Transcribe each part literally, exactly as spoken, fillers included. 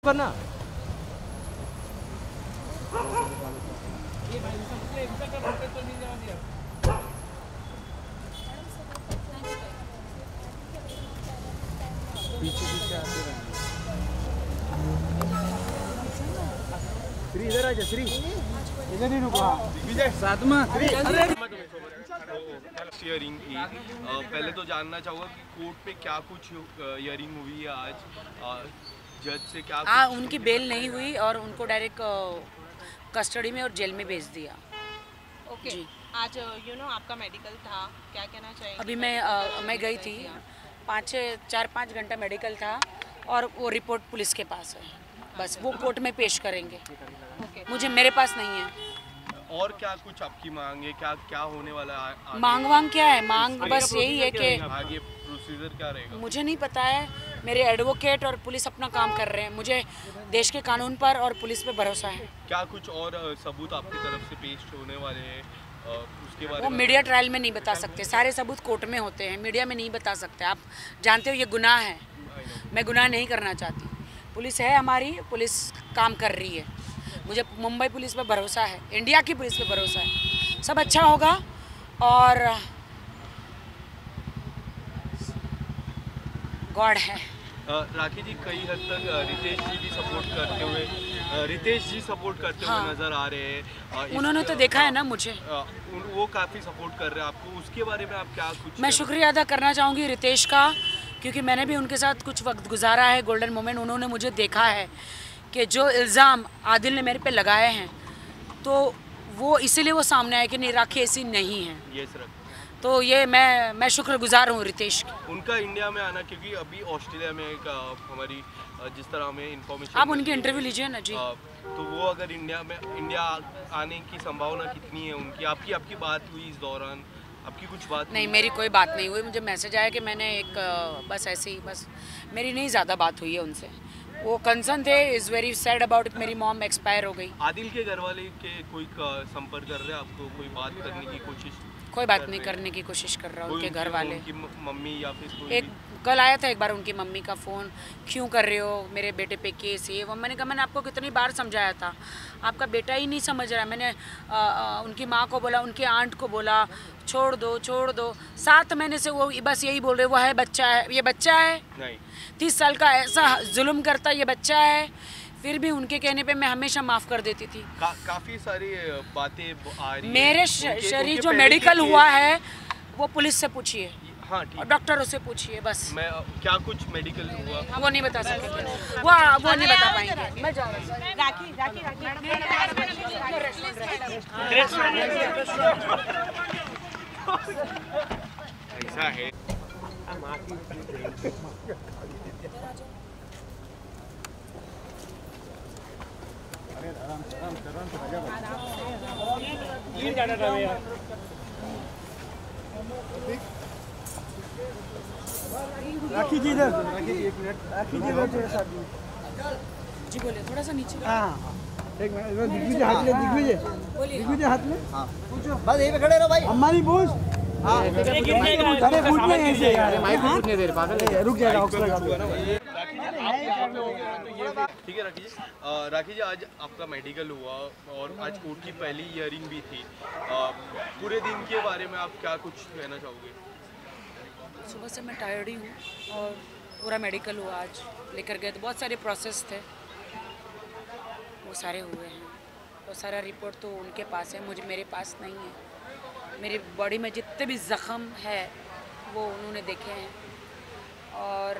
करना पीछे पीछे आते रहेंगे। श्री इधर आ जा, श्री इधर नहीं रुको। विजय साथ में हियरिंग की पहले तो जानना चाहूँगा कि कोर्ट पे क्या कुछ हियरिंग हुई है आज, जज से क्या हाँ उनकी बेल नहीं हुई और उनको डायरेक्ट कस्टडी में और जेल में भेज दिया। Okay okay. आज यू नो आपका मेडिकल था, क्या कहना चाहिए? अभी मैं आ, मैं गई थी, पाँच छः चार पाँच घंटा मेडिकल था और वो रिपोर्ट पुलिस के पास है, बस वो कोर्ट में पेश करेंगे। okay. मुझे मेरे पास नहीं है। और क्या कुछ आपकी मांग है, क्या क्या होने वाला है आगे? मांग वांग क्या है, मांग बस यही है कि आगे प्रोसीजर क्या रहेगा मुझे नहीं पता है। मेरे एडवोकेट और पुलिस अपना काम कर रहे हैं, मुझे देश के कानून पर और पुलिस पे भरोसा है। क्या कुछ और सबूत आपकी तरफ से पेश होने वाले हैं उसके बारे वो में? मीडिया ट्रायल में नहीं बता सकते, सारे सबूत कोर्ट में होते हैं, मीडिया में नहीं बता सकते। आप जानते हो ये गुनाह है, मैं गुनाह नहीं करना चाहती। पुलिस है हमारी, पुलिस काम कर रही है, मुझे मुंबई पुलिस पे भरोसा है, इंडिया की पुलिस पे भरोसा है, सब अच्छा होगा। और गॉड है। राखी जी कई हद तक रितेश जी भी सपोर्ट करते हुए रितेश जी सपोर्ट करते हुए हाँ। नजर आ रहे हैं। उन्होंने तो देखा है ना मुझे, वो काफ़ी सपोर्ट कर रहे हैं आपको, उसके बारे में आप क्या कुछ? मैं शुक्रिया अदा करना चाहूँगी रितेश का, क्योंकि मैंने भी उनके साथ कुछ वक्त गुजारा है, गोल्डन मोमेंट। उन्होंने मुझे देखा है कि जो इल्ज़ाम आदिल ने मेरे पे लगाए हैं तो वो इसीलिए वो सामने आए कि नहीं राखी ऐसी नहीं है। ये सर, तो ये मैं मैं शुक्रगुजार हूँ रितेश की। उनका इंडिया में आना, क्योंकि अभी ऑस्ट्रेलिया में एक हमारी जिस तरह हमें इन्फॉर्मेशन, आप उनकी इंटरव्यू लीजिए ना जी। तो वो अगर इंडिया में इंडिया आने की संभावना कितनी है उनकी? आपकी आपकी बात हुई इस दौरान? आपकी कुछ बात नहीं, मेरी कोई बात नहीं हुई। मुझे मैसेज आया कि मैंने एक बस ऐसे ही, बस मेरी नहीं ज़्यादा बात हुई है उनसे। वो कंसर्न थे, is very sad about it, मेरी मॉम एक्सपायर हो गई। आदिल के घर वाले के कोई संपर्क कर रहे हैं आपको, कोई बात करने की कोशिश? कोई बात नहीं करने की कोशिश कर रहा हूँ उनके घर वाले। उनकी मम्मी या फिर कोई एक कल आया था एक बार उनकी मम्मी का फ़ोन, क्यों कर रहे हो मेरे बेटे पे केस ये वो। मैंने कहा मैंने आपको कितनी बार समझाया था, आपका बेटा ही नहीं समझ रहा। मैंने आ, आ, उनकी माँ को बोला, उनकी आंट को बोला छोड़ दो छोड़ दो। सात महीने से वो बस यही बोल रहे, वो है बच्चा है, ये बच्चा है नहीं, तीस साल का ऐसा जुल्म करता ये बच्चा है। फिर भी उनके कहने पे मैं हमेशा माफ़ कर देती थी। का, काफ़ी सारी बातें आ रही मेरे शरीर जो मेडिकल हुआ है वो पुलिस से पूछिए, हाँ ठीक, और डॉक्टरों से पूछिए बस। मैं क्या कुछ मेडिकल हुआ वो नहीं बता सकेंगे, वो वो नहीं बता पाएंगे। मैं जा रही हूँ। राखी राखी ऐसा है। राखी जी इधर, राखी जी एक मिनट, राखी जी इधर थोड़ा सा जी बोले, थोड़ा सा नीचे। हाँ एक मिनट, दिग्विजय हाथ में, दिग्विजय दिग्विजय हाथ में, हाँ बस यहीं पे खड़े रहो भाई। अम्बानी पूछ, हाँ अरे पूछ नहीं ऐसे यार, माइक पूछने दे पागल है, रुक जाएगा ऑक्सीजन। ठीक है राखी जी, राखी जी आज आपका मेडिकल हुआ और आज कोर्ट की पहली हियरिंग भी थी, पूरे दिन के बारे में आप क्या कुछ कहना चाहोगे? सुबह से मैं टायर्ड ही हूँ और पूरा मेडिकल हुआ आज, लेकर गए तो बहुत सारे प्रोसेस थे, वो सारे हुए हैं। वो सारा रिपोर्ट तो उनके पास है, मुझे मेरे पास नहीं है। मेरी बॉडी में जितने भी ज़ख़म है वो उन्होंने देखे हैं और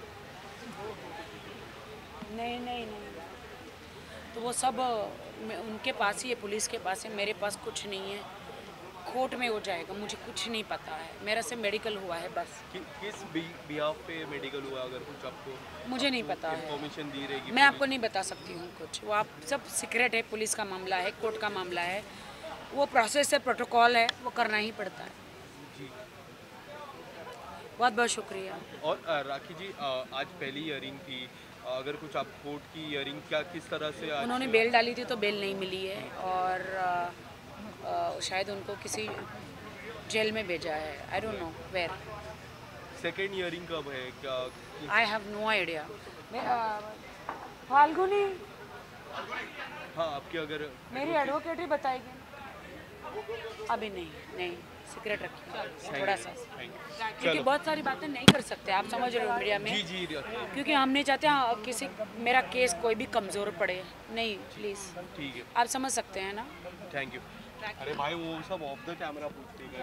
नहीं नहीं नहीं तो वो सब उनके पास ही है, पुलिस के पास है, मेरे पास कुछ नहीं है। कोर्ट में हो जाएगा, मुझे कुछ नहीं पता है, मेरा से मेडिकल हुआ है बस। कि, किस बिहाफ पे मेडिकल हुआ, अगर कुछ आपको मुझे नहीं पता है, इन्फॉर्मेशन दी रहेगी? मैं आपको नहीं बता सकती हूँ कुछ, वो आप सब सीक्रेट है, पुलिस का मामला है, कोर्ट का मामला है, वो प्रोसेस है, प्रोटोकॉल है, वो करना ही पड़ता है जी। बहुत बहुत शुक्रिया। और राखी जी आज पहली हियरिंग थी, अगर कुछ आप कोर्ट की हियरिंग क्या किस तरह से आज... उन्होंने बेल डाली थी तो बेल नहीं मिली है और आ, आ, शायद उनको किसी जेल में भेजा है, I don't know where. Second hearing कब है क्या? I have no idea. Falguni हाँ आपकी अगर मेरी एडवोकेट ही बताएगी। अभी नहीं नहीं सीक्रेट रखिए थोड़ा सा, क्योंकि बहुत सारी बातें नहीं कर सकते आप, समझ रहे हो मीडिया में। जी जी रखिए। क्योंकि हम नहीं चाहते हाँ, किसी मेरा केस कोई भी कमज़ोर पड़े, नहीं प्लीज़। ठीक है, आप समझ सकते हैं ना। Thank you. अरे भाई वो सब ऑफ द कैमरा पूछते हैं।